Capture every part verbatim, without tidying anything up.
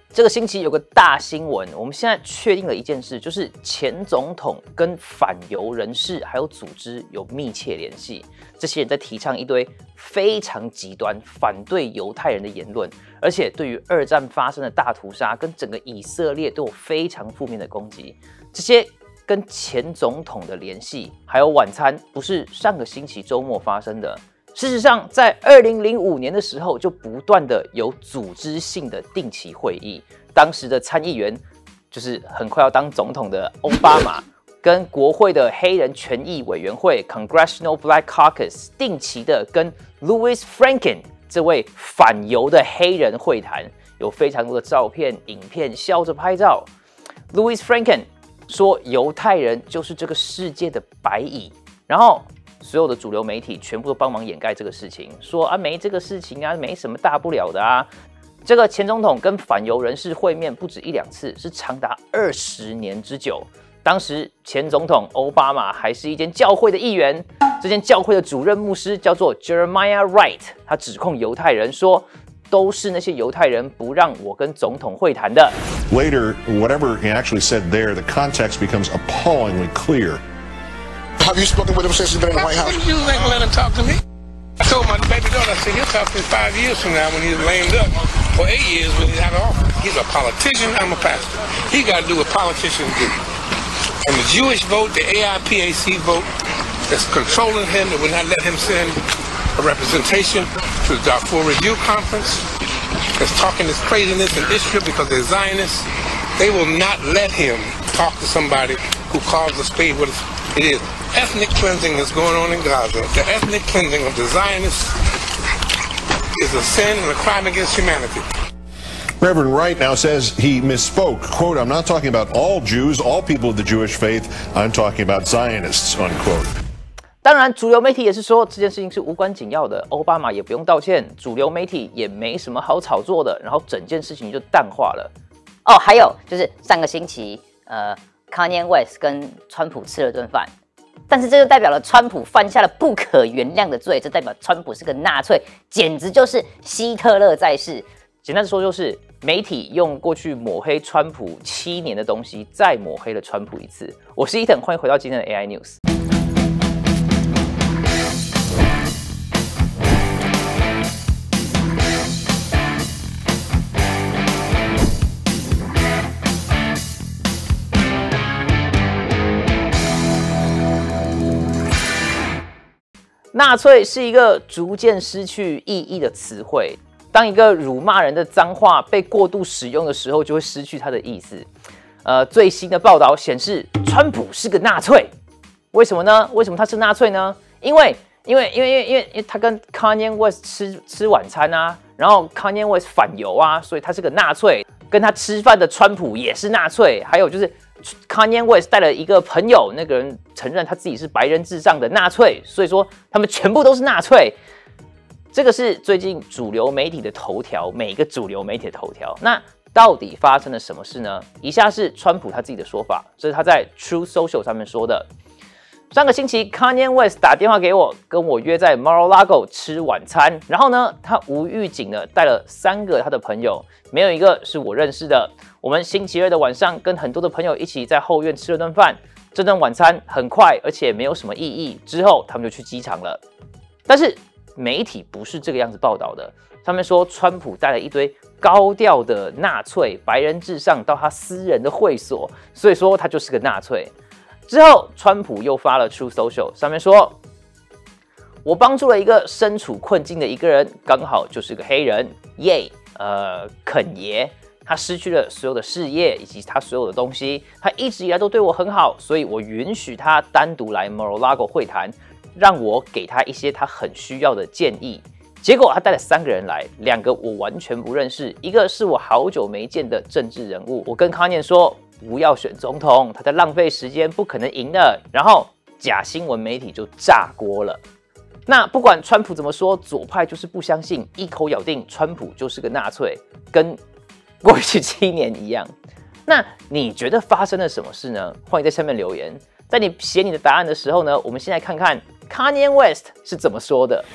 这个星期有个大新闻，我们现在确定了一件事，就是前总统跟反犹人士还有组织有密切联系。这些人在提倡一堆非常极端、反对犹太人的言论，而且对于二战发生的大屠杀跟整个以色列都有非常负面的攻击。这些跟前总统的联系，还有晚餐，不是上个星期周末发生的。事实上，在二零零五年的时候，就不断的有组织性的定期会议。当时的参议员，就是很快要当总统的奥巴马，跟国会的黑人权益委员会 （Congressional Black Caucus） 定期的跟 Louis Franken 这位反犹的黑人会谈，有非常多的照片、影片，笑着拍照。Louis Franken 说，犹太人就是这个世界的白蚁，然后所有的主流媒体全部都帮忙掩盖这个事情，说啊没这个事情啊，没什么大不了的啊。这个前总统跟反犹人士会面不止一两次，是长达二十年之久。当时前总统奥巴马还是一间教会的议员，这间教会的主任牧师叫做 Jeremiah Wright， 他指控犹太人说，都是那些犹太人不让我跟总统会谈的。 Later, whatever he actually said there, the context becomes appallingly clear. Have you spoken with him since he's been in the White House? You ain't gonna let him talk to me. I told my baby daughter, I said, he'll talk to me five years from now when he's lamed up, or eight years when he's out of office. He's a politician, I'm a pastor. He got to do what politicians do. And the Jewish vote, the A I P A C vote, that's controlling him, that will not let him send a representation to the Darfur Review Conference, that's talking this craziness in Israel because they're Zionists. They will not let him talk to somebody who calls the spade what it is. Ethnic cleansing is going on in Gaza. The ethnic cleansing of the Zionists is a sin and a crime against humanity. Reverend Wright now says he misspoke. Quote, I'm not talking about all Jews, all people of the Jewish faith. I'm talking about Zionists, unquote. 当然，主流媒体也是说这件事情是无关紧要的，奥巴马也不用道歉，主流媒体也没什么好炒作的，然后整件事情就淡化了。 哦，还有就是上个星期，呃 ，Kanye West 跟川普吃了顿饭。但是这就代表了川普犯下了不可原谅的罪，这代表川普是个纳粹，简直就是希特勒在世。 简单的说，就是媒体用过去抹黑川普七年的东西，再抹黑了川普一次。我是伊藤，欢迎回到今天的 A I News。纳粹是一个逐渐失去意义的词汇。当一个辱骂人的脏话被过度使用的时候，就会失去它的意思。呃，最新的报道显示，川普是个纳粹。为什么呢？为什么他是纳粹呢？因为，因为，因为，因为，因为，因为他跟 Kanye West 吃吃晚餐啊，然后 Kanye West 反犹啊，所以他是个纳粹。跟他吃饭的川普也是纳粹。还有就是 Kanye West 带了一个朋友，那个人承认他自己是白人至上的纳粹，所以说他们全部都是纳粹。这个是最近主流媒体的头条，每一个主流媒体的头条。那到底发生了什么事呢？以下是川普他自己的说法，这是他在 True Social 上面说的。上个星期 Kanye West 打电话给我，跟我约在 Mar-a-Lago 吃晚餐。然后呢，他无预警的带了三个他的朋友，没有一个是我认识的。我们星期二的晚上跟很多的朋友一起在后院吃了顿饭。这顿晚餐很快，而且没有什么意义。之后他们就去机场了。但是媒体不是这个样子报道的，他们说川普带了一堆高调的纳粹白人至上到他私人的会所，所以说他就是个纳粹。之后，川普又发了 True Social， 上面说：“我帮助了一个身处困境的一个人，刚好就是个黑人，耶！呃，肯爷，他失去了所有的事业以及他所有的东西，他一直以来都对我很好，所以我允许他单独来 Mar-a-Lago 会谈，让我给他一些他很需要的建议。”结果他带了三个人来，两个我完全不认识，一个是我好久没见的政治人物。我跟康念说不要选总统，他在浪费时间，不可能赢的。然后假新闻媒体就炸锅了。那不管川普怎么说，左派就是不相信，一口咬定川普就是个纳粹，跟过去七年一样。那你觉得发生了什么事呢？欢迎在下面留言。在你写你的答案的时候呢，我们先来看看 Kanye West 是怎么说的。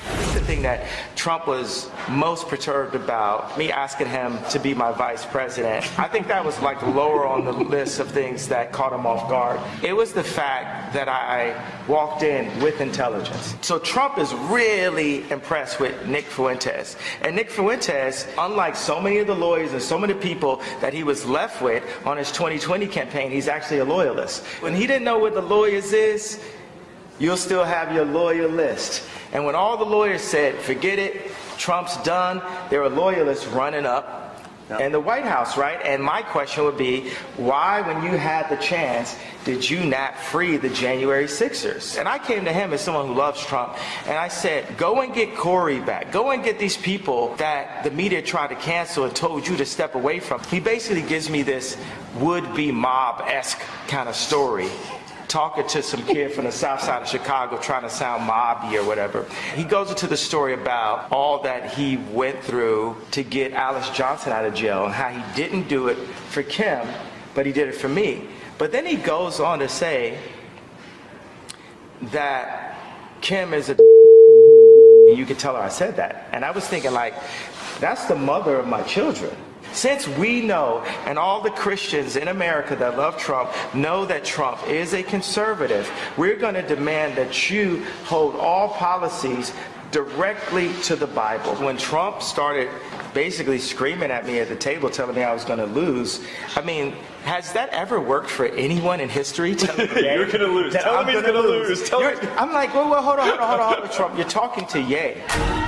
thing that Trump was most perturbed about, me asking him to be my vice president, I think that was like lower on the list of things that caught him off guard. It was the fact that I walked in with intelligence. So Trump is really impressed with Nick Fuentes. And Nick Fuentes, unlike so many of the lawyers and so many people that he was left with on his twenty twenty campaign, he's actually a loyalist. When he didn't know what the lawyers is, you'll still have your lawyer list. And when all the lawyers said, forget it, Trump's done, there were loyalists running up in the White House, right? And my question would be, why, when you had the chance, did you not free the January sixers? And I came to him as someone who loves Trump, and I said, go and get Corey back. Go and get these people that the media tried to cancel and told you to step away from. He basically gives me this would-be mob-esque kind of story, talking to some kid from the south side of Chicago trying to sound mobby or whatever. He goes into the story about all that he went through to get Alice Johnson out of jail and how he didn't do it for Kim, but he did it for me. But then he goes on to say that Kim is a and you could tell her I said that. And I was thinking, like, that's the mother of my children. Since we know, and all the Christians in America that love Trump know that Trump is a conservative, we're going to demand that you hold all policies directly to the Bible. When Trump started basically screaming at me at the table, telling me I was going to lose, I mean, has that ever worked for anyone in history? You're going to lose. Tell him he's going to lose. lose. Tell him. I'm like, well, well, hold on, hold on, hold on, hold on, Trump. You're talking to Ye.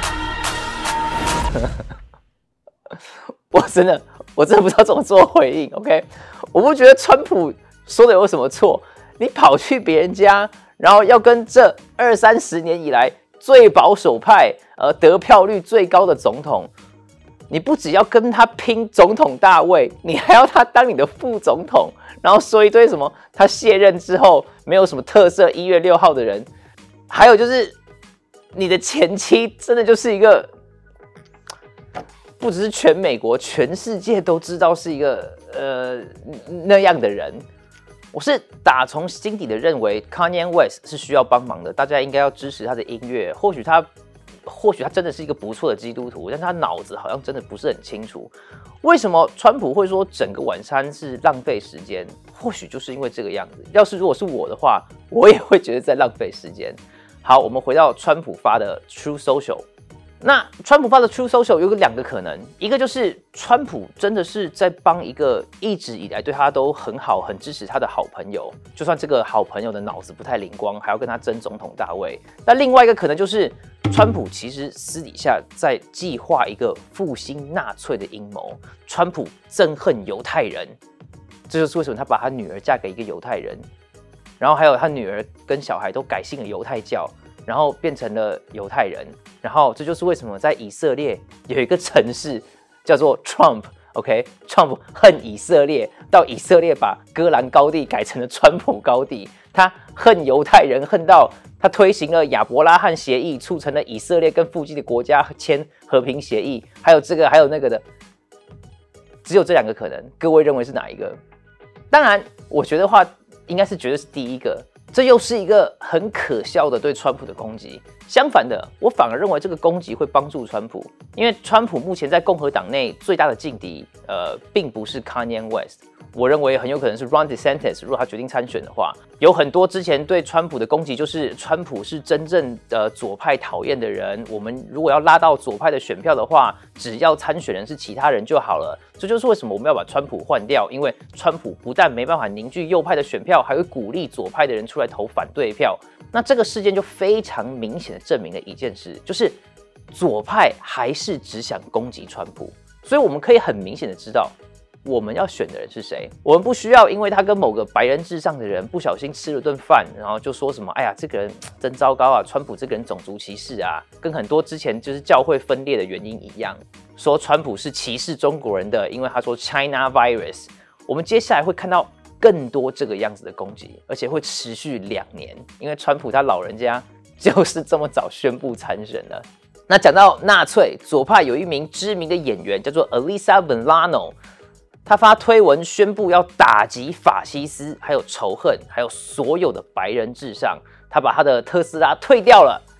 我真的，我真的不知道怎么做回应。OK， 我不觉得川普说的有什么错。你跑去别人家，然后要跟这二三十年以来最保守派、呃得票率最高的总统，你不只要跟他拼总统大位，你还要他当你的副总统，然后说一堆什么他卸任之后没有什么特色一月六号的人，还有就是你的前妻真的就是一个。不只是全美国，全世界都知道是一个呃那样的人。我是打从心底的认为 ，Kanye West 是需要帮忙的，大家应该要支持他的音乐。或许他，或许他真的是一个不错的基督徒，但他脑子好像真的不是很清楚。为什么川普会说整个晚餐是浪费时间？或许就是因为这个样子。要是如果是我的话，我也会觉得在浪费时间。好，我们回到川普发的 True Social。那川普发的 True Social 有个两个可能，一个就是川普真的是在帮一个一直以来对他都很好、很支持他的好朋友，就算这个好朋友的脑子不太灵光，还要跟他争总统大位。那另外一个可能就是川普其实私底下在计划一个复兴纳粹的阴谋，川普憎恨犹太人，这就是为什么他把他女儿嫁给一个犹太人，然后还有他女儿跟小孩都改信了犹太教。然后变成了犹太人，然后这就是为什么在以色列有一个城市叫做 Trump，OK，Trump、okay? 恨以色列，到以色列把戈兰高地改成了川普高地，他恨犹太人，恨到他推行了亚伯拉罕协议，促成了以色列跟附近的国家签和平协议，还有这个还有那个的，只有这两个可能，各位认为是哪一个？当然，我觉得话应该是绝对是第一个。这又是一个很可笑的对川普的攻击。相反的，我反而认为这个攻击会帮助川普，因为川普目前在共和党内最大的劲敌，呃，并不是 Kanye West。我认为很有可能是 Ron DeSantis， 如果他决定参选的话，有很多之前对川普的攻击就是川普是真正的左派讨厌的人。我们如果要拉到左派的选票的话，只要参选人是其他人就好了。这就是为什么我们要把川普换掉，因为川普不但没办法凝聚右派的选票，还会鼓励左派的人出来投反对票。那这个事件就非常明显的证明了一件事，就是左派还是只想攻击川普。所以我们可以很明显的知道，我们要选的人是谁。我们不需要因为他跟某个白人至上的人不小心吃了顿饭，然后就说什么哎呀这个人真糟糕啊，川普这个人种族歧视啊，跟很多之前就是教会分裂的原因一样，说川普是歧视中国人的，因为他说 China virus。我们接下来会看到更多这个样子的攻击，而且会持续两年，因为川普他老人家就是这么早宣布参选了。那讲到纳粹，左派有一名知名的演员叫做 Alyssa Milano， 他发推文宣布要打击法西斯，还有仇恨，还有所有的白人至上。他把他的特斯拉退掉了，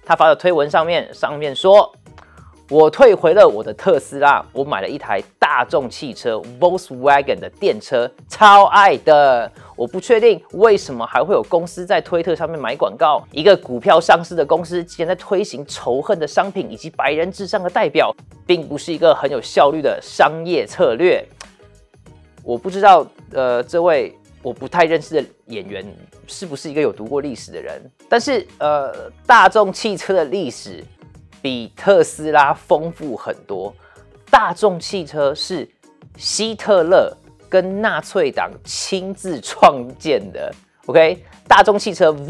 他发的推文上面上面说，我退回了我的特斯拉，我买了一台大众汽车 Volkswagen 的电车，超爱的。我不确定为什么还会有公司在推特上面买广告。一个股票上市的公司竟然在推行仇恨的商品以及白人至上的代表，并不是一个很有效率的商业策略。我不知道，呃，这位我不太认识的演员是不是一个有读过历史的人？但是，呃，大众汽车的历史比特斯拉丰富很多。大众汽车是希特勒跟纳粹党亲自创建的 ，OK？ 大众汽车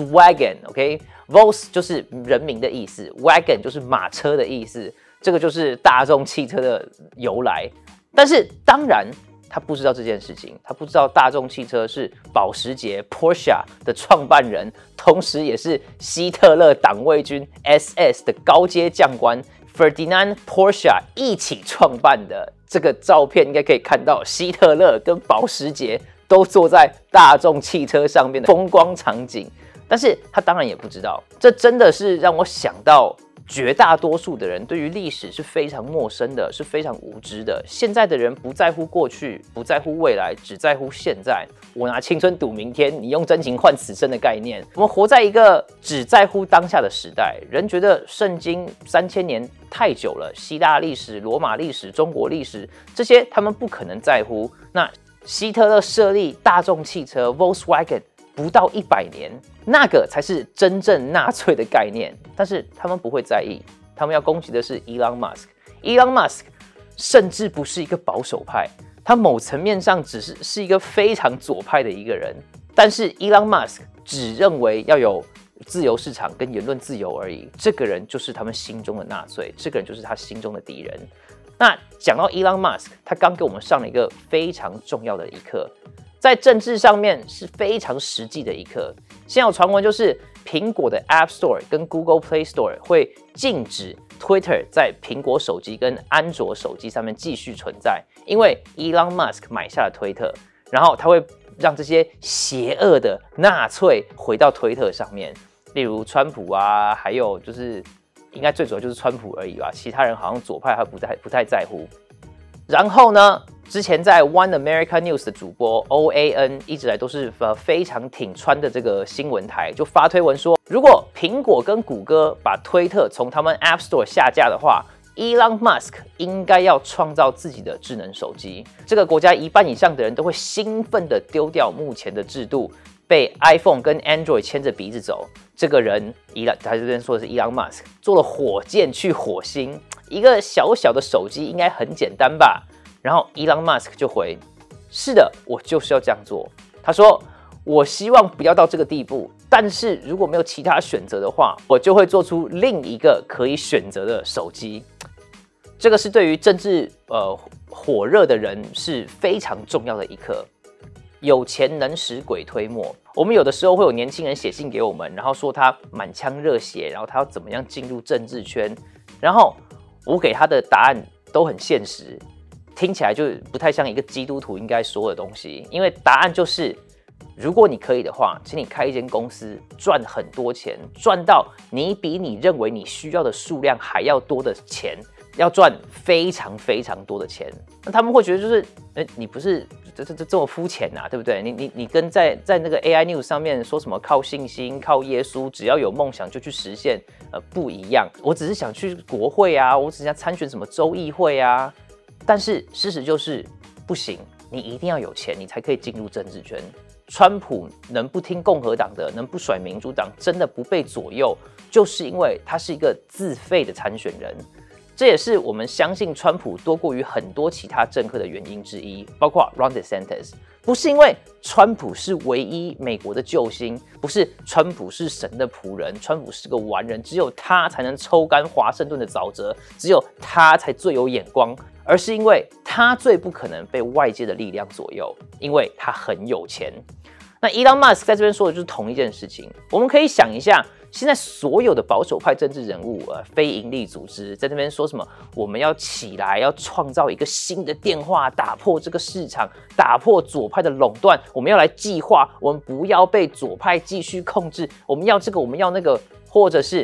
Volkswagen，OK？Volks 就是人民的意思 ，Wagon 就是马车的意思，这个就是大众汽车的由来。但是当然，他不知道这件事情，他不知道大众汽车是保时捷 Porsche 的创办人，同时也是希特勒党卫军 S S 的高阶将官 Ferdinand Porsche 一起创办的。这个照片应该可以看到，希特勒跟保时捷都坐在大众汽车上面的风光场景。但是他当然也不知道，这真的是让我想到，绝大多数的人对于历史是非常陌生的，是非常无知的。现在的人不在乎过去，不在乎未来，只在乎现在。我拿青春赌明天，你用真情换此生的概念。我们活在一个只在乎当下的时代。人觉得圣经三千年太久了，希腊历史、罗马历史、中国历史这些他们不可能在乎。那希特勒设立大众汽车 Volkswagen 不到一百年，那个才是真正纳粹的概念。但是他们不会在意，他们要攻击的是 Elon Musk。Elon Musk 甚至不是一个保守派，他某层面上只是是一个非常左派的一个人。但是 Elon Musk 只认为要有自由市场跟言论自由而已，这个人就是他们心中的纳粹，这个人就是他心中的敌人。那讲到 Elon Musk， 他刚给我们上了一个非常重要的一课，在政治上面是非常实际的一课。现在有传闻就是苹果的 App Store 跟 Google Play Store 会禁止 Twitter 在苹果手机跟安卓手机上面继续存在，因为 Elon Musk 买下了推特，然后他会让这些邪恶的纳粹回到推特上面，例如川普啊，还有就是应该最主要就是川普而已吧，其他人好像左派还不太不太在乎。然后呢，之前在 One America News 的主播 O A N 一直来都是呃非常挺川的这个新闻台，就发推文说，如果苹果跟谷歌把推特从他们 App Store 下架的话， Elon Musk 应该要创造自己的智能手机。这个国家一半以上的人都会兴奋的丢掉目前的制度，被 iPhone 跟 Android 牵着鼻子走。这个人，他这边说的是 Elon Musk 坐了火箭去火星，一个小小的手机应该很简单吧？然后 Elon Musk 就回：是的，我就是要这样做。他说：我希望不要到这个地步，但是如果没有其他选择的话，我就会做出另一个可以选择的手机。这个是对于政治呃火热的人是非常重要的一课。有钱能使鬼推磨。我们有的时候会有年轻人写信给我们，然后说他满腔热血，然后他要怎么样进入政治圈，然后我给他的答案都很现实，听起来就不太像一个基督徒应该说的东西。因为答案就是，如果你可以的话，请你开一间公司，赚很多钱，赚到你比你认为你需要的数量还要多的钱，要赚非常非常多的钱。那他们会觉得就是，哎，你不是这这这这么肤浅呐，对不对？你你你跟在在那个 A I News 上面说什么靠信心、靠耶稣，只要有梦想就去实现，呃，不一样。我只是想去国会啊，我只是想参选什么州议会啊。但是事实就是不行，你一定要有钱，你才可以进入政治圈。川普能不听共和党的，能不甩民主党，真的不被左右，就是因为他是一个自费的参选人。这也是我们相信川普多过于很多其他政客的原因之一，包括 Ron DeSantis。不是因为川普是唯一美国的救星，不是川普是神的仆人，川普是个完人，只有他才能抽干华盛顿的沼泽，只有他才最有眼光，而是因为他最不可能被外界的力量左右，因为他很有钱。那 Elon Musk 在这边说的就是同一件事情。我们可以想一下，现在所有的保守派政治人物、呃，非营利组织在这边说什么？我们要起来，要创造一个新的电话，打破这个市场，打破左派的垄断。我们要来计划，我们不要被左派继续控制。我们要这个，我们要那个，或者是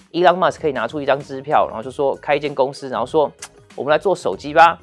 Elon Musk 可以拿出一张支票，然后就说开一间公司，然后说我们来做手机吧。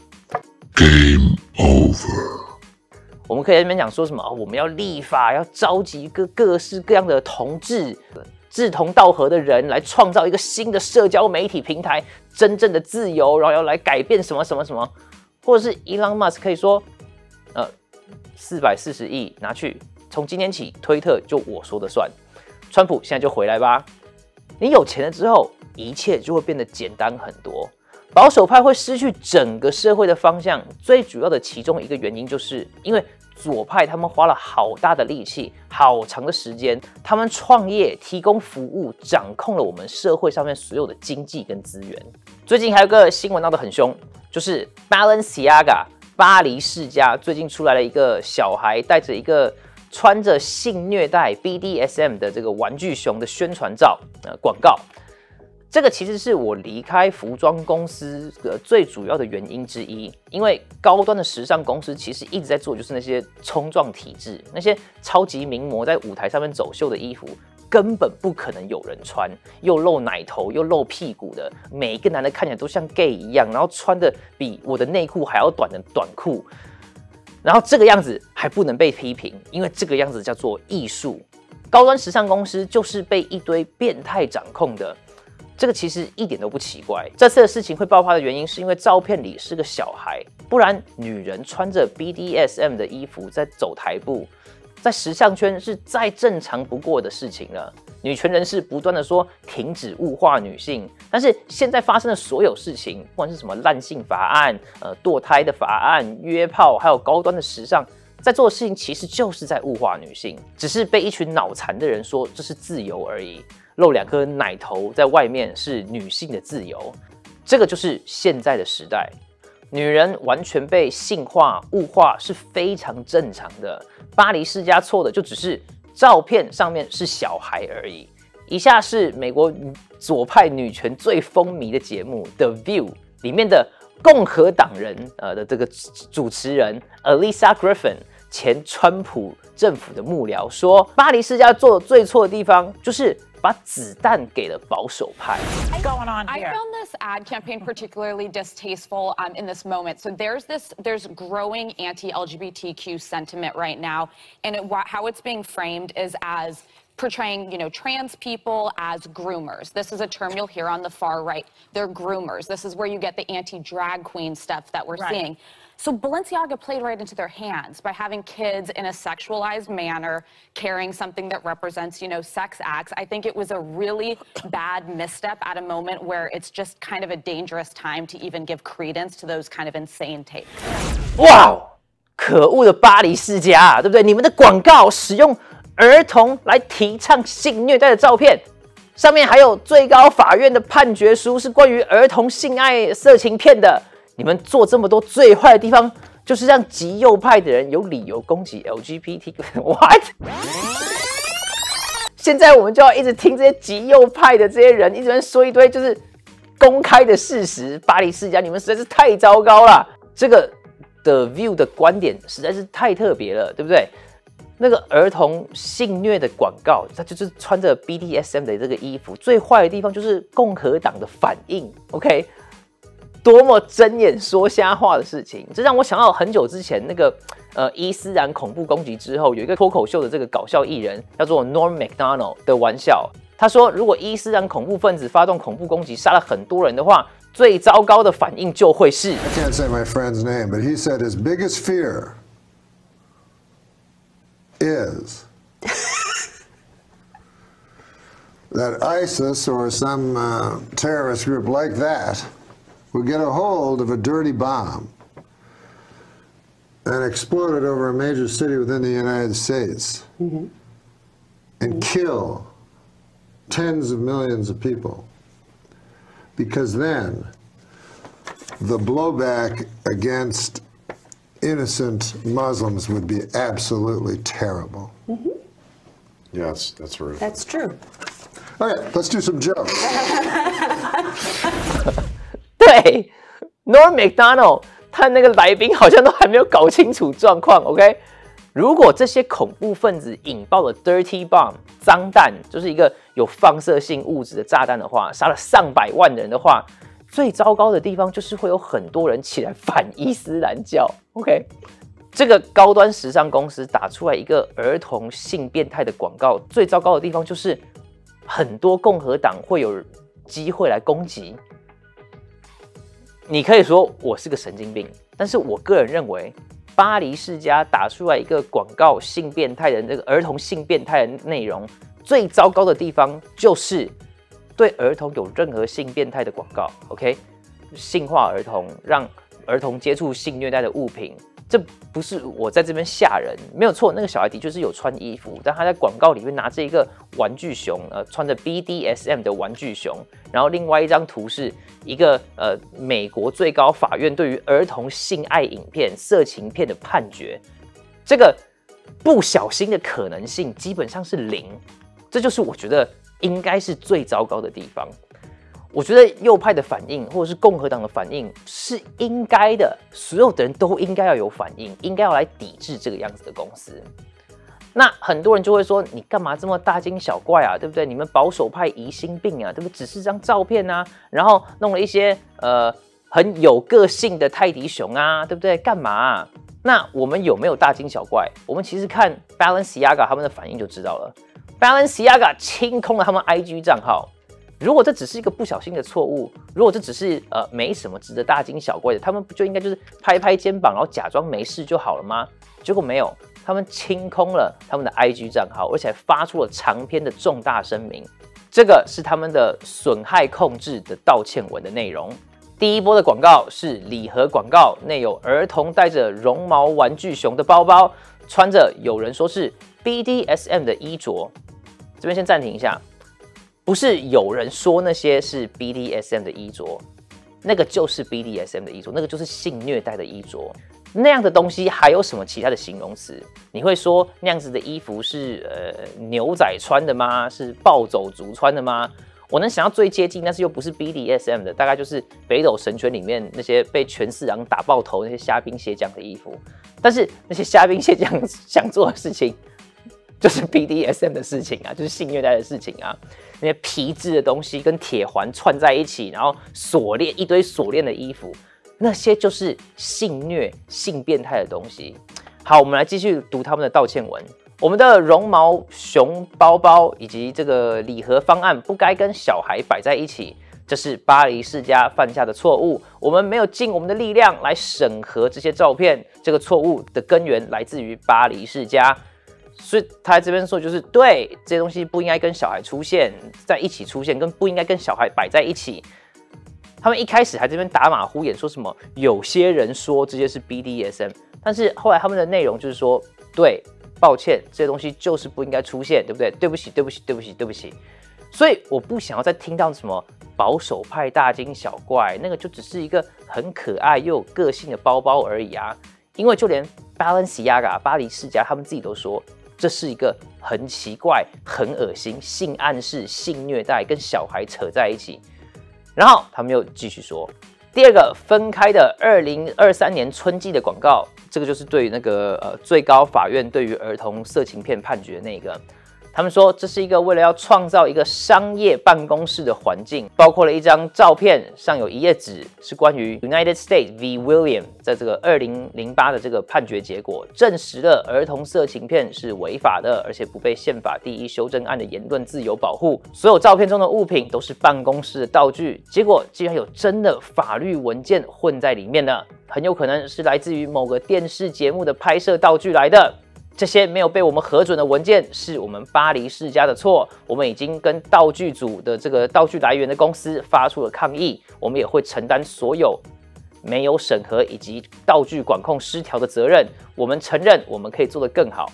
Game over。 我们可以在那边讲说什么、哦、我们要立法，要召集各各式各样的同志、志同道合的人来创造一个新的社交媒体平台，真正的自由，然后要来改变什么什么什么，或者是 Elon Musk 可以说，呃，四百四十亿拿去，从今天起推特就我说的算，川普现在就回来吧。你有钱了之后，一切就会变得简单很多。保守派会失去整个社会的方向，最主要的其中一个原因，就是因为左派他们花了好大的力气、好长的时间，他们创业、提供服务，掌控了我们社会上面所有的经济跟资源。最近还有个新闻闹得很凶，就是 Balenciaga 巴黎世家最近出来了一个小孩带着一个穿着性虐待 B D S M 的这个玩具熊的宣传照呃广告。这个其实是我离开服装公司的最主要的原因之一，因为高端的时尚公司其实一直在做就是那些冲撞体制，那些超级名模在舞台上面走秀的衣服，根本不可能有人穿，又露奶头又露屁股的，每一个男的看起来都像 gay 一样，然后穿的比我的内裤还要短的短裤，然后这个样子还不能被批评，因为这个样子叫做艺术。高端时尚公司就是被一堆变态掌控的。这个其实一点都不奇怪。这次的事情会爆发的原因，是因为照片里是个小孩，不然女人穿着 B D S M 的衣服在走台步，在时尚圈是再正常不过的事情了。女权人士不断的说停止物化女性，但是现在发生的所有事情，不管是什么滥性法案、呃堕胎的法案、约炮，还有高端的时尚，在做的事情其实就是在物化女性，只是被一群脑残的人说这是自由而已。露两颗奶头在外面是女性的自由，这个就是现在的时代。女人完全被性化、物化是非常正常的。巴黎世家错的就只是照片上面是小孩而已。以下是美国左派女权最风靡的节目《The View》里面的共和党人呃的这个主持人 Alisa Griffin， 前川普政府的幕僚说，巴黎世家做的最错的地方就是把子弹给了保守派。 Going on here. I found this ad campaign particularly distasteful um, in this moment. So there's this, there's growing anti-L G B T Q sentiment right now, and it, how it's being framed is as portraying, you know, trans people as groomers. This is a term you'll hear on the far right. They're groomers. This is where you get the anti-drag queen stuff that we're right. seeing. So Balenciaga played right into their hands by having kids in a sexualized manner, carrying something that represents, you know, sex acts. I think it was a really bad misstep at a moment where it's just kind of a dangerous time to even give credence to those kind of insane takes. 哇，可恶的巴黎世家啊，对不对？你们的广告使用儿童来提倡性虐待的照片，上面还有最高法院的判决书是关于儿童性爱色情片的。你们做这么多最坏的地方，就是让极右派的人有理由攻击 L G B T What？ 现在我们就要一直听这些极右派的这些人一直在说一堆就是公开的事实。巴黎世家，你们实在是太糟糕了。这个 The View 的观点实在是太特别了，对不对？那个儿童性虐的广告，他就是穿着 B D S M 的这个衣服，最坏的地方就是共和党的反应。OK。多么睁眼说瞎话的事情，这让我想到很久之前那个呃伊斯兰恐怖攻击之后，有一个脱口秀的这个搞笑艺人叫做 Norm Macdonald 的玩笑。他说，如果伊斯兰恐怖分子发动恐怖攻击，杀了很多人的话，最糟糕的反应就会是 I can't say my friend's name, but he said his biggest fear is that ISIS or some uh, terrorist group like that would get a hold of a dirty bomb and explode it over a major city within the United States mm-hmm. and kill tens of millions of people. Because then the blowback against innocent Muslims would be absolutely terrible. Mm-hmm. Yes, that's right. That's true. All right, let's do some jokes. 对 ，Norm Macdonald 他那个来宾好像都还没有搞清楚状况 ，OK？ 如果这些恐怖分子引爆了 dirty bomb 脏弹，就是一个有放射性物质的炸弹的话，杀了上百万人的话，最糟糕的地方就是会有很多人起来反伊斯兰教。OK， 这个高端时尚公司打出来一个儿童性变态的广告，最糟糕的地方就是很多共和党会有机会来攻击。你可以说我是个神经病，但是我个人认为。巴黎世家打出来一个广告性变态的这个儿童性变态的内容，最糟糕的地方就是对儿童有任何性变态的广告 ，OK， 性化儿童，让儿童接触性虐待的物品，这不是我在这边吓人，没有错，那个小孩的确是有穿衣服，但他在广告里面拿着一个玩具熊，呃，穿着 B D S M 的玩具熊，然后另外一张图是一个呃美国最高法院对于儿童性爱影片、色情片的判决，这个不小心的可能性基本上是零，这就是我觉得应该是最糟糕的地方。我觉得右派的反应，或者是共和党的反应是应该的，所有的人都应该要有反应，应该要来抵制这个样子的公司。那很多人就会说，你干嘛这么大惊小怪啊？对不对？你们保守派疑心病啊，对不对？只是张照片啊，然后弄了一些呃很有个性的泰迪熊啊，对不对？干嘛啊？那我们有没有大惊小怪？我们其实看 Balenciaga 他们的反应就知道了。Balenciaga 清空了他们 I G 账号。如果这只是一个不小心的错误，如果这只是呃没什么值得大惊小怪的，他们不就应该就是拍拍肩膀，然后假装没事就好了吗？结果没有，他们清空了他们的 I G 账号，而且还发出了长篇的重大声明。这个是他们的损害控制的道歉文的内容。第一波的广告是礼盒广告，内有儿童带着绒毛玩具熊的包包，穿着有人说是 B D S M 的衣着。这边先暂停一下。不是有人说那些是 B D S M 的衣着，那个就是 B D S M 的衣着，那个就是性虐待的衣着。那样的东西还有什么其他的形容词？你会说那样子的衣服是呃牛仔穿的吗？是暴走族穿的吗？我能想到最接近，但是又不是 B D S M 的，大概就是北斗神拳里面那些被权四郎打爆头那些虾兵蟹将的衣服。但是那些虾兵蟹将想做的事情，就是 B D S M 的事情啊，就是性虐待的事情啊。那些皮质的东西跟铁环串在一起，然后锁链一堆锁链的衣服，那些就是性虐、性变态的东西。好，我们来继续读他们的道歉文。我们的绒毛熊包包以及这个礼盒方案不该跟小孩摆在一起，这是巴黎世家犯下的错误。我们没有尽我们的力量来审核这些照片，这个错误的根源来自于巴黎世家。所以他在这边说，就是对这些东西不应该跟小孩出现在一起出现，跟不应该跟小孩摆在一起。他们一开始还这边打马虎眼，说什么有些人说这些是 B D S M， 但是后来他们的内容就是说，对，抱歉，这些东西就是不应该出现，对不对？对不起，对不起，对不起，对不起。所以我不想要再听到什么保守派大惊小怪，那个就只是一个很可爱又有个性的包包而已啊。因为就连 Balenciaga 巴黎世家他们自己都说。这是一个很奇怪、很恶心、性暗示、性虐待，跟小孩扯在一起。然后他们又继续说，第二个分开的二零二三年春季的广告，这个就是对于那个呃最高法院对于儿童色情片判决的那个。他们说这是一个为了要创造一个商业办公室的环境，包括了一张照片，上有一页纸，是关于 United States v. William 在这个二零零八的这个判决结果，证实了儿童色情片是违法的，而且不被宪法第一修正案的言论自由保护。所有照片中的物品都是办公室的道具，结果竟然有真的法律文件混在里面了，很有可能是来自于某个电视节目的拍摄道具来的。这些没有被我们核准的文件是我们巴黎世家的错，我们已经跟道具组的这个道具来源的公司发出了抗议，我们也会承担所有没有审核以及道具管控失调的责任。我们承认我们可以做得更好。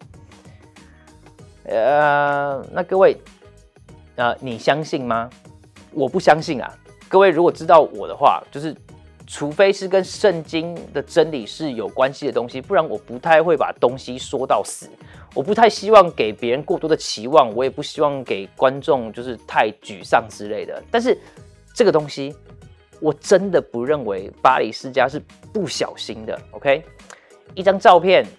呃，那各位，呃，你相信吗？我不相信啊。各位如果知道我的话，就是。除非是跟圣经的真理是有关系的东西，不然我不太会把东西说到死。我不太希望给别人过多的期望，我也不希望给观众就是太沮丧之类的。但是这个东西，我真的不认为巴黎世家是不小心的。OK， 一张照片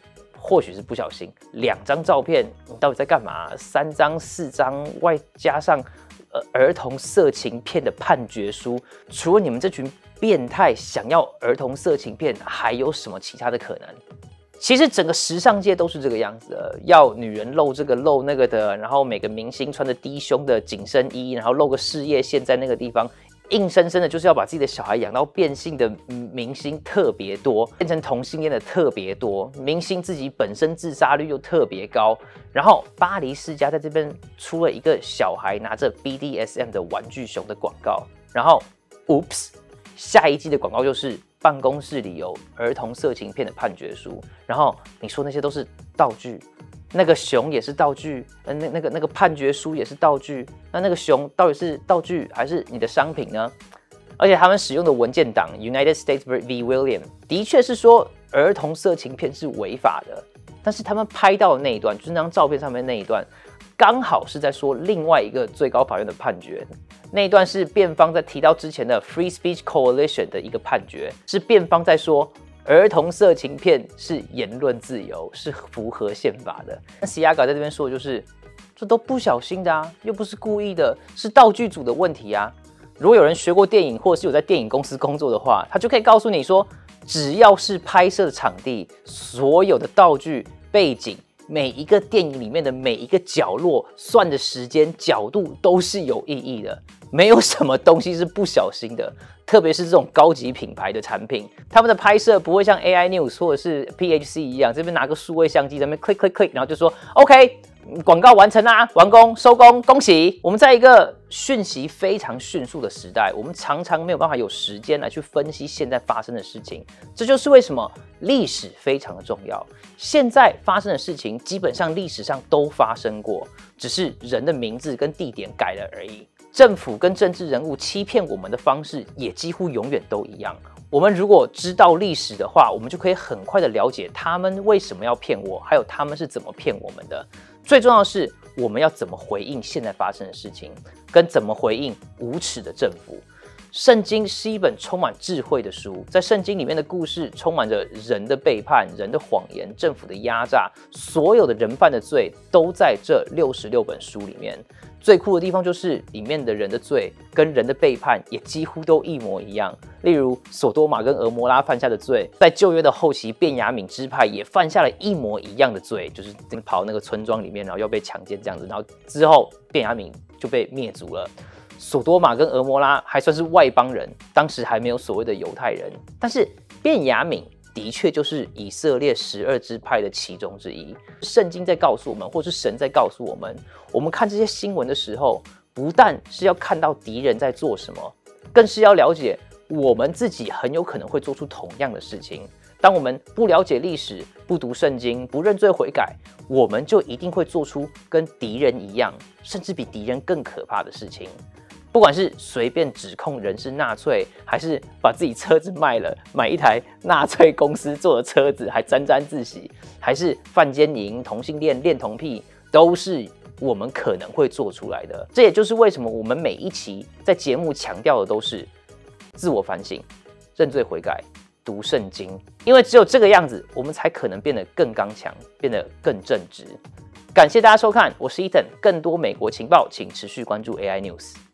或许是不小心，两张照片，你到底在干嘛？三张、四张，外加上呃儿童色情片的判决书，除了你们这群变态想要儿童色情片，还有什么其他的可能？其实整个时尚界都是这个样子的，要女人露这个露那个的，然后每个明星穿着低胸的紧身衣，然后露个事业线在那个地方，硬生生的就是要把自己的小孩养到变性的明星特别多，变成同性恋的特别多，明星自己本身自杀率又特别高，然后巴黎世家在这边出了一个小孩拿着 B D S M 的玩具熊的广告，然后 oops， 下一季的广告就是办公室里有儿童色情片的判决书，然后你说那些都是道具，那个熊也是道具，呃，那那个那个判决书也是道具，那那个熊到底是道具还是你的商品呢？而且他们使用的文件档 United States v. William 的确是说儿童色情片是违法的，但是他们拍到的那一段，就是那张照片上面那一段，刚好是在说另外一个最高法院的判决。那一段是辩方在提到之前的 Free Speech Coalition 的一个判决，是辩方在说儿童色情片是言论自由，是符合宪法的。那 Siaga 在这边说的就是，这都不小心的啊，又不是故意的，是道具组的问题啊。如果有人学过电影，或者是有在电影公司工作的话，他就可以告诉你说，只要是拍摄的场地，所有的道具、背景。每一个电影里面的每一个角落算的时间角度都是有意义的，没有什么东西是不小心的。特别是这种高级品牌的产品，他们的拍摄不会像 A I News 或者是 P H C 一样，这边拿个数位相机在那边 click click click， 然后就说 OK， 广告完成啦，完工收工，恭喜！我们在一个讯息非常迅速的时代，我们常常没有办法有时间来去分析现在发生的事情。这就是为什么历史非常的重要。现在发生的事情，基本上历史上都发生过，只是人的名字跟地点改了而已。政府跟政治人物欺骗我们的方式，也几乎永远都一样。我们如果知道历史的话，我们就可以很快的了解他们为什么要骗我，还有他们是怎么骗我们的。最重要的是，我们要怎么回应现在发生的事情，跟怎么回应无耻的政府。圣经是一本充满智慧的书，在圣经里面的故事充满着人的背叛、人的谎言、政府的压榨，所有的人犯的罪都在这六十六本书里面。最酷的地方就是里面的人的罪跟人的背叛也几乎都一模一样。例如索多玛跟俄摩拉犯下的罪，在旧约的后期，便雅悯支派也犯下了一模一样的罪，就是跑那个村庄里面，然后要被强奸这样子，然后之后便雅悯就被灭族了。索多玛跟俄摩拉还算是外邦人，当时还没有所谓的犹太人，但是便雅悯的确就是以色列十二支派的其中之一。圣经在告诉我们，或是神在告诉我们，我们看这些新闻的时候，不但是要看到敌人在做什么，更是要了解我们自己很有可能会做出同样的事情。当我们不了解历史、不读圣经、不认罪悔改，我们就一定会做出跟敌人一样，甚至比敌人更可怕的事情。不管是随便指控人是纳粹，还是把自己车子卖了，买一台纳粹公司做的车子，还沾沾自喜，还是犯奸淫、同性恋、恋童癖，都是我们可能会做出来的。这也就是为什么我们每一期在节目强调的都是自我反省、认罪悔改、读圣经，因为只有这个样子，我们才可能变得更刚强，变得更正直。感谢大家收看，我是 Ethan， 更多美国情报，请持续关注 A I News。